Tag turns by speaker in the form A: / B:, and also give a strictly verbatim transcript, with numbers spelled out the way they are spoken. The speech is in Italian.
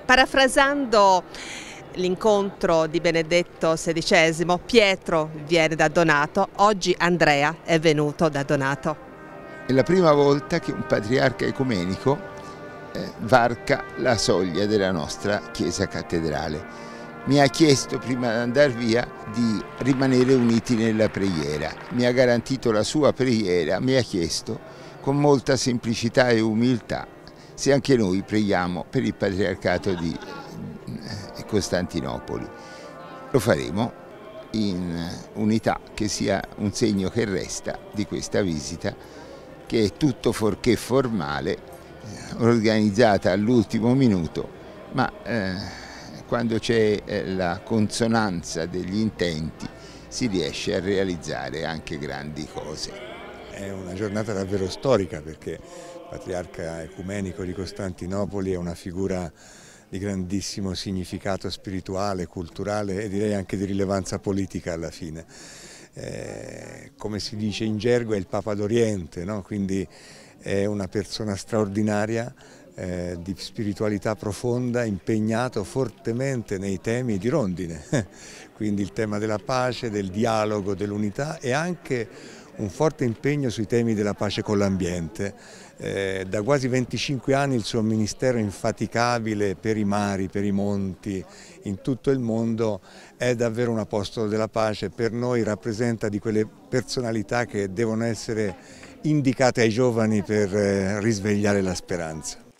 A: Parafrasando l'incontro di Benedetto sedicesimo, Pietro viene da Donato, oggi Andrea è venuto da Donato.
B: È la prima volta che un patriarca ecumenico eh, varca la soglia della nostra chiesa cattedrale. Mi ha chiesto prima di andare via di rimanere uniti nella preghiera, mi ha garantito la sua preghiera, mi ha chiesto con molta semplicità e umiltà se anche noi preghiamo per il patriarcato di Costantinopoli. Lo faremo in unità, che sia un segno che resta di questa visita, che è tutto fuorché formale, organizzata all'ultimo minuto, ma eh, quando c'è eh, la consonanza degli intenti si riesce a realizzare anche grandi cose.
C: È una giornata davvero storica perché il patriarca ecumenico di Costantinopoli è una figura di grandissimo significato spirituale, culturale e direi anche di rilevanza politica alla fine. Eh, come si dice in gergo è il Papa d'Oriente, no? Quindi è una persona straordinaria, eh, di spiritualità profonda, impegnato fortemente nei temi di rondine, quindi il tema della pace, del dialogo, dell'unità e anche un forte impegno sui temi della pace con l'ambiente. Eh, da quasi venticinque anni il suo ministero infaticabile per i mari, per i monti, in tutto il mondo è davvero un apostolo della pace, per noi rappresenta di quelle personalità che devono essere indicate ai giovani per eh, risvegliare la speranza.